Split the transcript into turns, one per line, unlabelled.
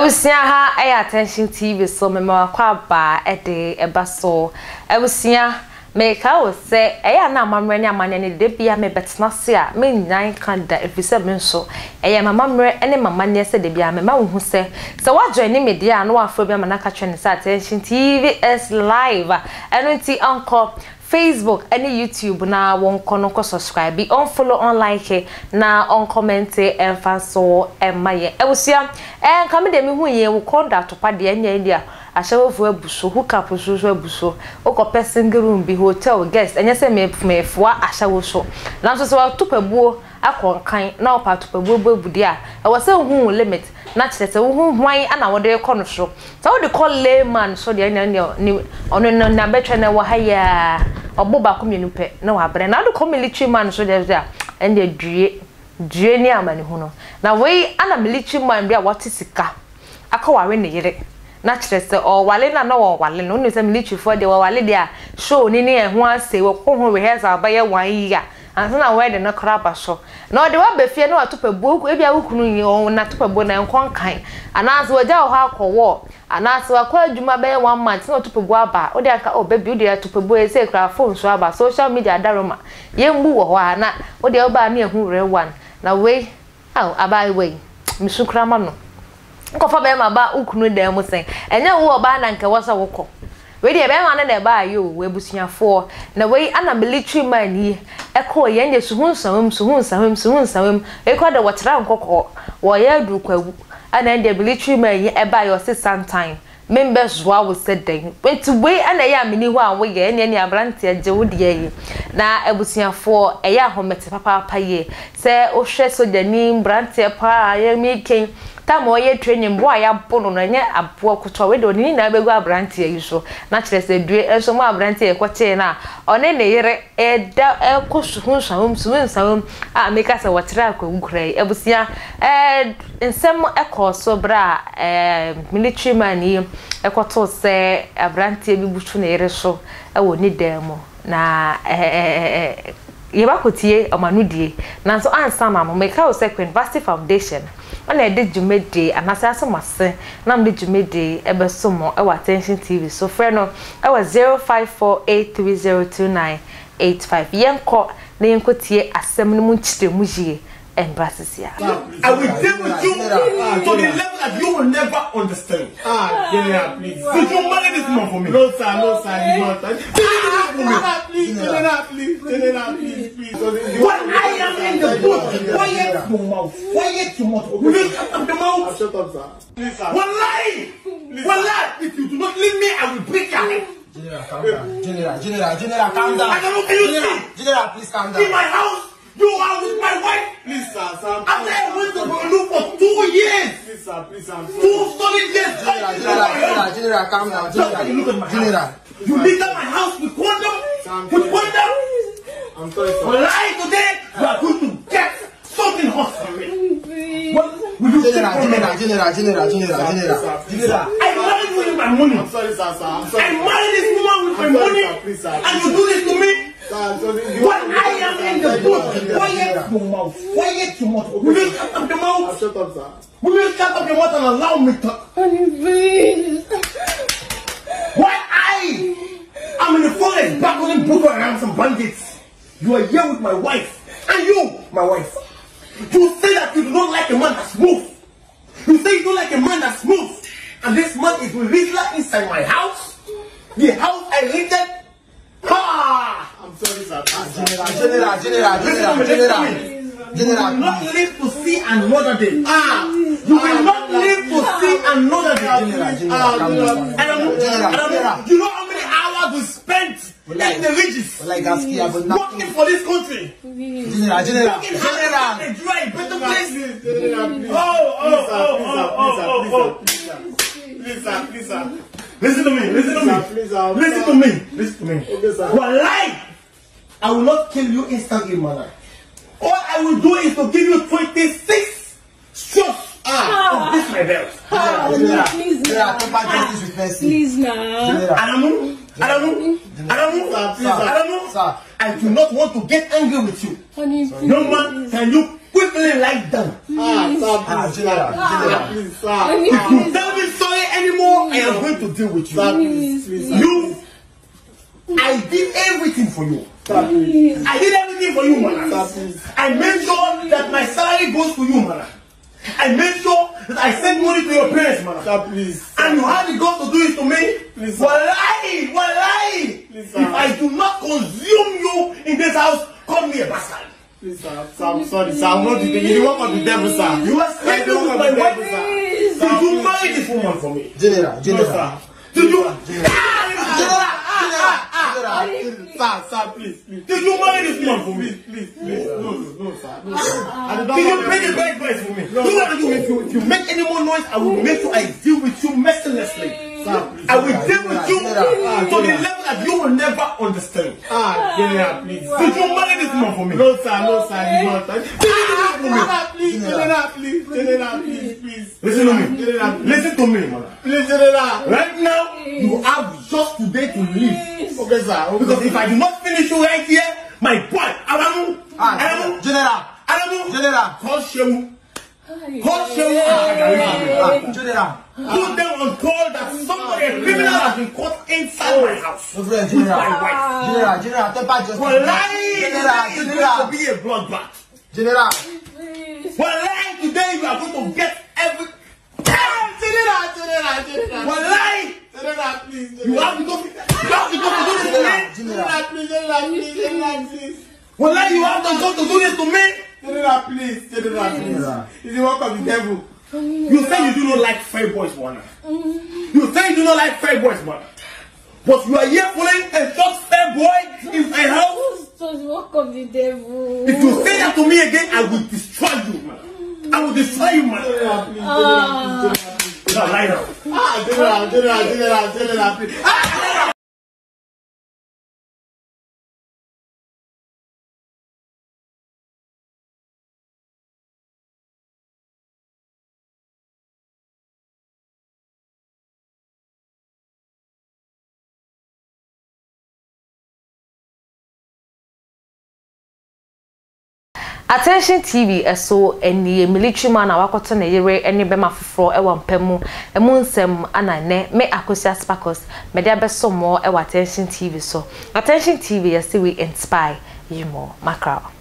Ewusia ha attention TV so me ma kwa ba de eba so ewusia me ka wo se na amamre ne amane ne de bia me betena se a me nyan kan da efise me nso mamamre ene mamane se de bia me ma wo hu se wa join me dia no afro bia manaka twene se attention TV is live eno ti anko Facebook and YouTube na won kono ko subscribe be on follow on like na on comment and fan so maye ewusia kame de me hu ye wo konda to pa de anya dia ashawofu abuso hook so abuso oko person room be hotel guest enya se me foa ashawo so na so to pabuo akonkan na opa to pabuo babudi a e wo se hu limit na chete wo hu hwan ana wo de kono so so wo de call layman so de anya ni ono na betwe na wo haya oboba komienu pe na wa bre na do ko military man so de a ende due ni amani hu no na we ana military man bia what sika aka ware ne yire na chese o wale na no wale no se military for de wale de a show ni ne ho ase wo ko ho rehearsal ba ye 1 year anso na we de na kraba so na de wa be fie na watopa buoku e bia wukunu yi o na topa bo na nkon kan anaso waja ho akọwọ anaso akwa adwuma be 1 month na topa bu aba o de aka o baby o de topa bu e se kra phone so aba social media daroma ye mbu wo ho ana o de oba mi ehu re one na we abai we misukra ma no nkofa be ma ba ukunu dem sen enya wo oba na nke wosa wokọ we dey be ma na ba ayo we busuafo na we ana military man yi eko ye nye suhunsawem eko da watira nkokọ wo ye du kwawu ana dey military man yi e ba yo se sometime members wa wo said den we ana ya mini ho an we ye ne abrante aje wo de yi na ebusuafo e ya homete papa ye se o hwe sojani brante pa ye making tamo ye training boy ya bono na nya abo koto we do ni na begu abrante yi so na kire se due enso mo abrante e kwache na one ne yere e da e kosuhun sawum a meka se watira akogukrai ebusia ensem e koso bra military man yi e kwato se abrante bi butu na yere so e wo ni demo na yeba kotie omanudie nanso ansa ma mo meka o se University Foundation ona de jumede anase asomase na mde jumede ebesomo e wa attention TV so frɛ no e wa 0548302985 yenko na yenko tie asem no mu nchiremu yie embassy.
I will deal with you to the level that you will never understand. Yeah, please. Did you marry this man for me? No, sir, you want that. Please. When I am in the boat, quiet your mouth. Quiet your mouth. Will you shut up the mouth? Shut up, sir. Please, sir. Wallahi! If you do not leave me, I will break your head. General, calm down. General, calm down. I cannot be you. General, please calm down. In my house. You are with my wife. Please, sir. After I went to Bolu for 2 years. Please, sir. 2 solid years. General, calm down. General. You leave my house with condom? I'm sorry, sir. Lie today. You are going to get something hot from me. What will you General. I married you with my money. I'm sorry, sir. I married this woman with my money. Please, sir. And you do this to me? When I am in the boat, quiet your mouth. Will you shut up the mouth? Shut up, sir. Will you shut up your mouth and allow me to? Please. When I'm in the forest battling Boko Haram some bandits, you are here with my wife, and you, my wife, you say that you do not like a man that's smooth. You say you don't like a man that's smooth, and this man is with Rizla inside my house, the house I rented. I'm sorry, sir. General. You will not live to see another day. You will not live to see another day. You know how many hours we spent in the ridges working for this country? General. Better place. Please, sir. Listen to me. Okay, sir. Wallahi, I will not kill you instantly, man. All I will do is to give you 26 strokes of this my belt. Please now. I do not want to get angry with you. No man, can you quickly like them.
General,
Please, sir. If you tell me sorry anymore, I am going to deal with you. I did everything for you. I did everything for you, man. I made sure that my salary goes to you, man. I made sure that I sent money to your parents, man.
Please.
And you had the guts to do it to me?
Please.
Wallahi. If I do not consume you in this house, call me a bastard.
Please, sir. I'm sorry, sir. I'm not the devil. You work on the devil, sir.
You are sleeping with my wife, sir. Did you marry this woman for me?
General.
Did you?
Sir, please.
Did you marry this woman for me?
Please. No, sir.
Did you make a bad noise for me? If you make any more noise, I will make sure I deal with you mercilessly. I will deal with you to the level that you will never understand.
General, please.
Did you marry this woman for me?
No, sir. You want General, please.
Listen to me. Listen to me, man.
Please, General.
Right now, you have just today to leave.
Okay, sir.
Because if I do not finish you right here, my boy, Alamu,
General.
call Shemu.
General.
Put them on call that somebody, a criminal, has been caught inside my house. With my wife.
General,
Well, lying to be a bloodbath.
General.
Well, lying today, you are going to get everything.
General.
Well, lying.
General, please.
You have to go to do this to me.
General, please.
Well, lying, you have to go to do this to me.
General, please. It's the work of the devil.
You say you do not like fair boys, man. You say you do not like fair boys, man. But you are here following a short fair boy in my house.
It's the work of the devil.
If you say that to me again, I will destroy you, man. I will destroy you, man.
General, please.
No, lie down.
General, please.
Attention TV eso eni military man awakoto na yere eni be mafoforo e wampamu emu nsem ana ne me Akosia Sparkles me dia be so mo e Attention TV so Attention TV yes we inspire you more macro.